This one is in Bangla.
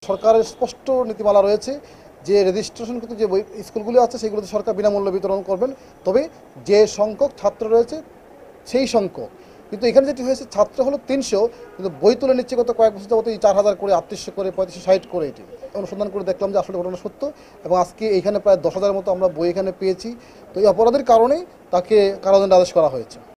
সরকারের স্পষ্ট নীতিমালা রয়েছে যে রেজিস্ট্রেশনকৃত যে স্কুলগুলি আছে সেগুলোতে সরকার বিনামূল্যে বিতরণ করবেন, তবে যে সংখ্যক ছাত্র রয়েছে সেই সংখ্যক। কিন্তু এখানে যেটি হয়েছে ছাত্র হলো 300, কিন্তু বই তুলে নিচ্ছে গত কয়েক বছর যাবত 4000 করে, 3800 করে, 3560 করে। এটি অনুসন্ধান করে দেখলাম যে আসলে ঘটনা সত্য, এবং আজকে এখানে প্রায় 10,000 মতো আমরা বই এখানে পেয়েছি। তো এই অপরাধের কারণেই তাকে কারাদণ্ডের আদেশ করা হয়েছে।